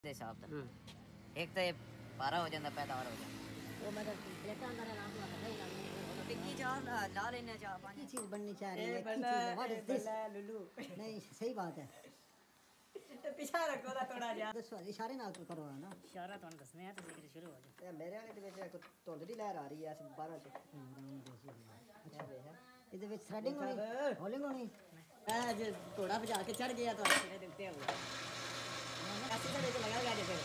दे साहब एक तो ये 12 हो जाता पैदावार हो जाता वो मतलब प्लेटां अंदर नाम तो नहीं ना टिक्की चाह ला लेने चाह पानी की चीज बननी चाह रही है की चीज व्हाट इज दिस लुलू नहीं सही बात है पिछा रखो ना थोड़ा जा दसो इशारे नाल तो करो ना इशारा तो दसने है तो जिक्र शुरू हो जाए मेरे वाले दे विच धुंध दी लहर आ रही है 12 च अच्छा इहदे विच थ्रेडिंग होनी होलिंग होनी आज घोड़ा भजा के चढ़ गया तो अच्छे दिखते हो ऐसे तो लेके लगा गया जैसे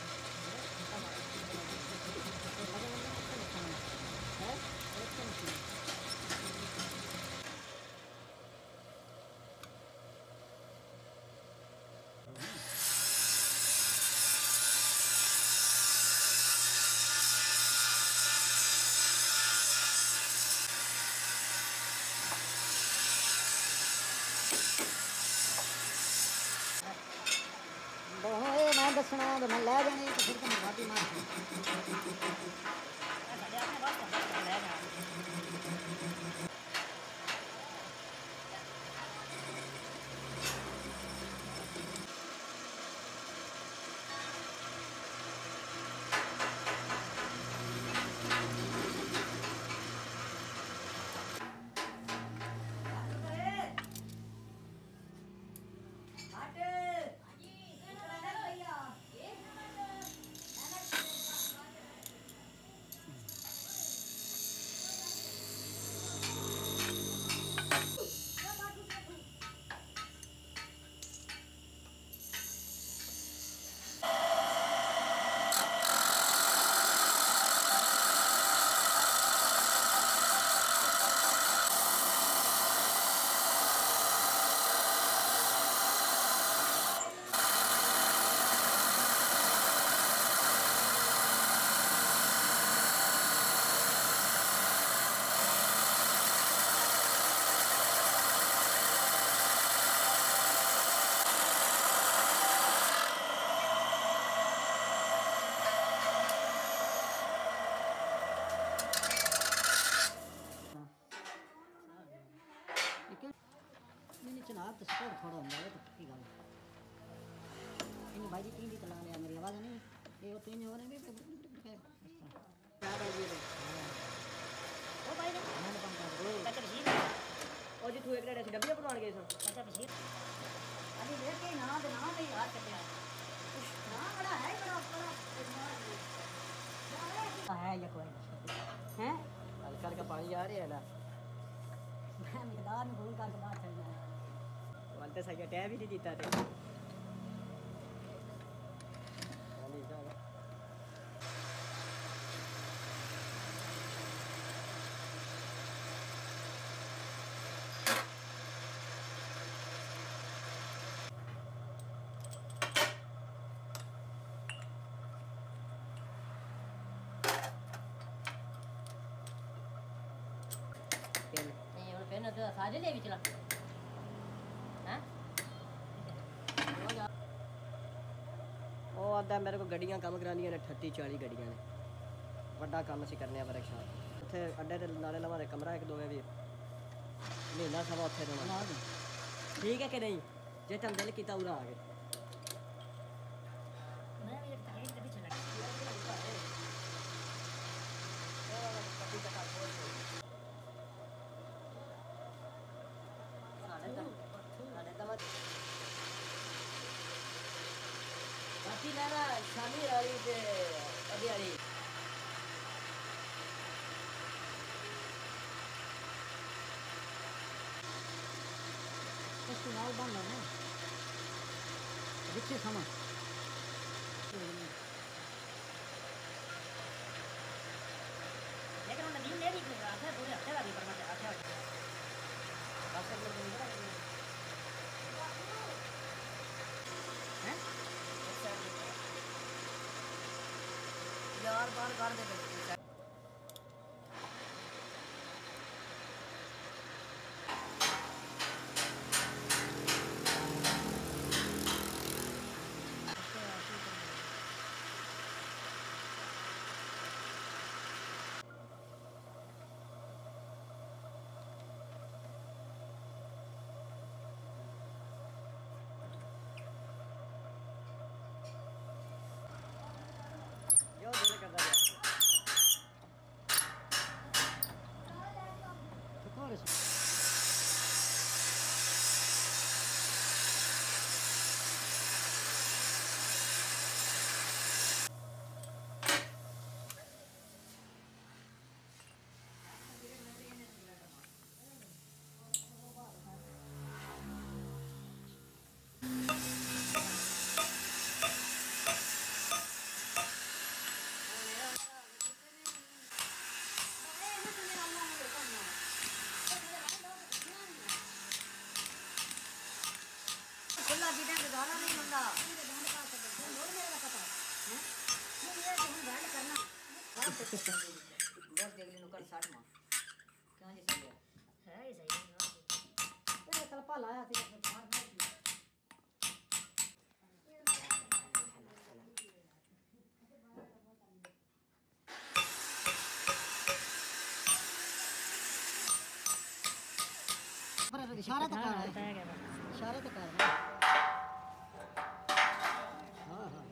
है मैं दसना तो मैं लै जाने तो फिर तो मैं बाकी मार नहीं चनाब तो स्कोर थोड़ा होंगे तो की गल इन भाई जी तीन दी चला लिया मेरी आवाज नहीं ये वो तीन हो रहे हैं क्या भाई जी ओ भाई ने मैंने काम कर दो अच्छा मशीन ओ जी तू एक डे डब्बी बनवान गए सो अच्छा मशीन अभी लेके ना दे ना नहीं हाथ कटिया ना बड़ा है बड़ा है ये कोई हैं हल्का हल्का पानी आ रहा है ना मैं मैदान में भूल कर बात चलना है वालते सही टैब ही नहीं जीता थे नहीं और फिर तो सारे ले भी चला हैं ओ आदा मेरे को गड्डियां काम करानियां ने 38 40 गड्डियां ने बड़ा काम ਅਸੀਂ ਕਰਨੇ ਆ वर्कशॉप ਉੱਥੇ ਅੱਡੇ ਦੇ ਨਾਲੇ ਲਵਾਂ ਕਮਰਾ ਇੱਕ ਦੋਵੇਂ ਵੀ ਮਹੀਨਾ ਸਵਾ ਉੱਥੇ ਰਹਿਣਾ ਠੀਕ ਹੈ ਕਿ ਨਹੀਂ ਜੇ ਤਮ ਦਿਲ ਕੀਤਾ ਉਰਾ ਆ ਗਏ मैं भी एक भी चला बाकी मेरा शामी वाली ते अभी वाली इस्तेमाल बंद है ना रिक्शे समझ लेकिन उन्होंने दिन ले दी आखिर पूरे हफ्ते वाली पर मैं आखिर आखिर लोग नहीं करा हैं यार बार कर दे बस देख ली नुकर 60 मां क्या जी सही है ये सही है ये कलपा लाया थी पर इशारा तो कर रहा है इशारा तो कर रहा है हां हां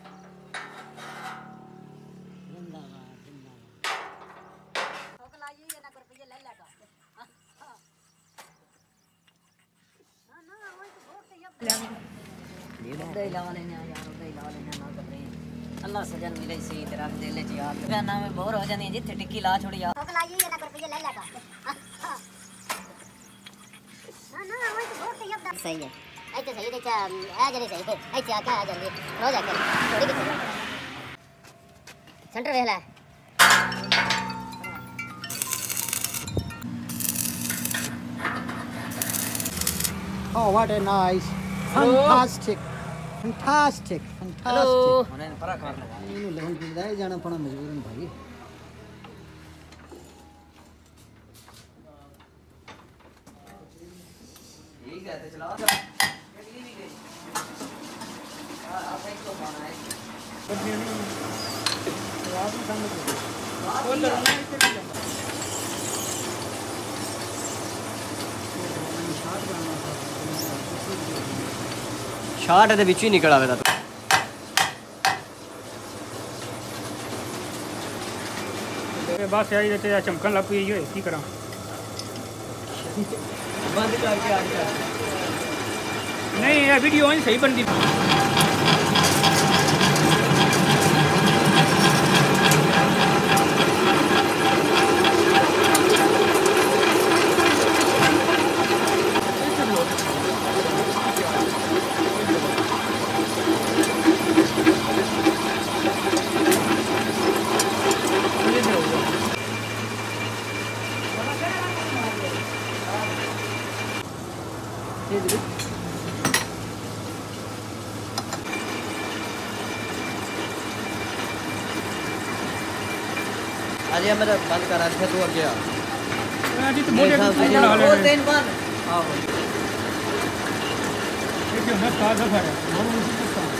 जिंदाबाद जिंदाबाद ठोक लाइए ये ना कर रुपये ले लेगा ना ना वही तो वोट से ये उधर ही लगा लेने यार उधर ही लगा लेने ना कर रही अल्लाह सजन मिले सी तेरा दिल च यार क्या नाम है बोर हो जानी जिथे टिक्की ला छोड़ी यार ठोक लाइए ये ना कर रुपये ले लेगा ना ना वही तो वोट से ये सही है ऐसे सही है क्या आ जरे सही है ऐसे आके आ जल्दी रोज आके थोड़ी भी सेंटर वेला Oh, what a nice, fantastic, fantastic, fantastic. Hello मैंने परा कर लगा इन्हों लेवन पिंदा है जाना पड़ा मजबूरन भाई ठीक है तो चलाओ जरा गड्डी भी गई हां आप एक तो खाना है रात में काम करो बोल रहा शार्ट है विच ही निकल आवे दा बस आई रहते चमकन लग पी है की करा बंद करके आ गया नहीं ये वीडियो सही बनती अरे मैं बंद करा था तू आगे आ जी तो बोले दो तीन बंद हां ये जो है ताजा है और उसी के साथ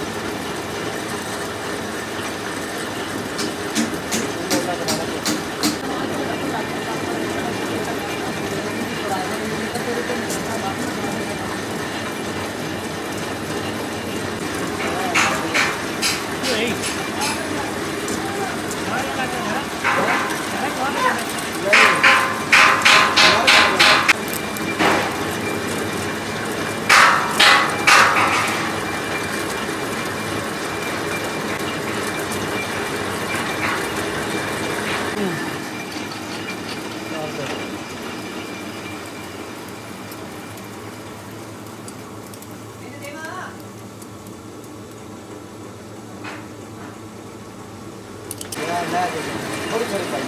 थोड़ी थोड़ी पाई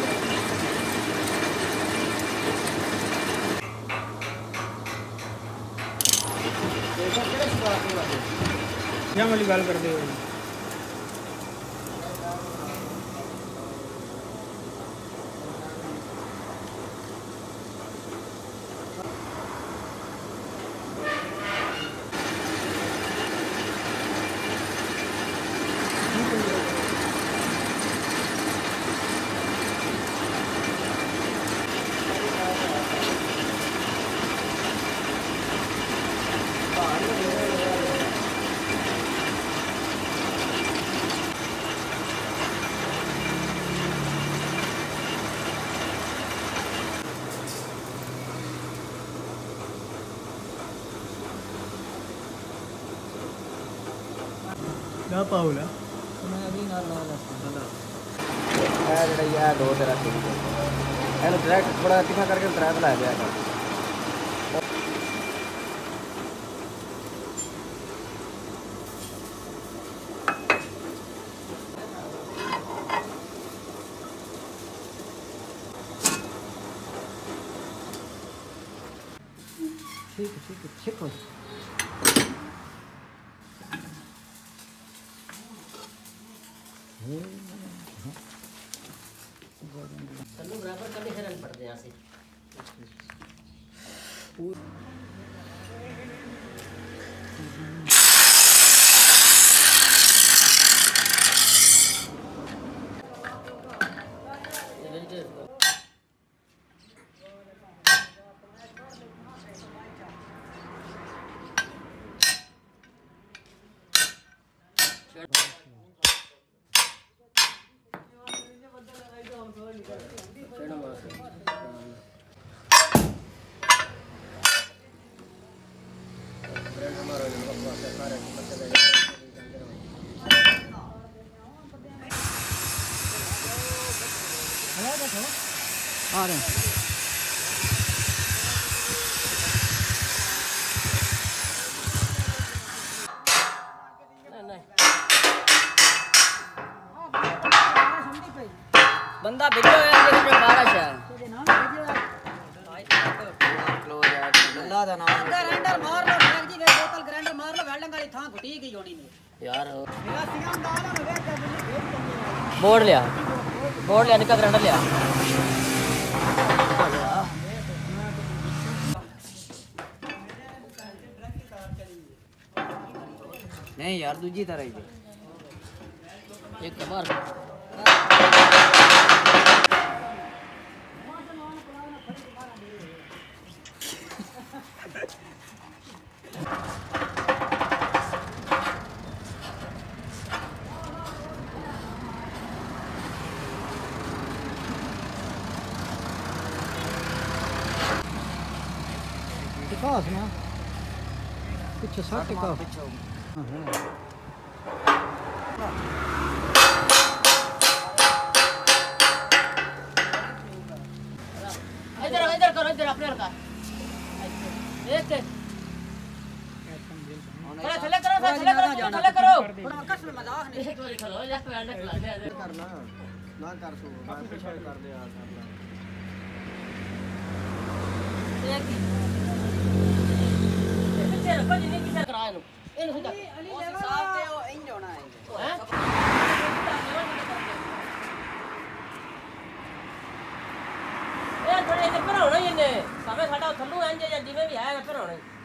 क्या वाली गल कर दे क्या पाऊला मैं अभी ना लगा है जेड़ा ये दो तेरा ठीक है एनु डायरेक्ट थोड़ा तिखा करके ट्रैप ला दिया कर ठीक है ठीक हो थल्लू बराबर करने फिर पड़ते हैं ऐसे आ रहे हैं। बंदा भेजो यार देखो जो बारिश है अल्लाह दा नाम ग्राइंडर मार लो बैग जी वे बोतल ग्राइंडर मार लो वेल्डिंग वाली थां घुटी की होनी नहीं यार बोर्ड लिया निका ग्राइंडर लिया नहीं यार दूजी तरह ही एक बार विकास ना पीछे 60 का इधर करो इधर अपने लड़का एक थले करो आकाश में मजाक नहीं एक बार खलो या पे अंडा खिला दे करना ना कर सो मैं पीछे कर दे यार पीछे रखो जिन्हें पीछे कराए लो इन सुधा साहब के वो इंज होना है हैं ये थोड़े इधर पर होना ही ने सामे साडा थल्लू इंज या जिਵੇਂ भी है पर होना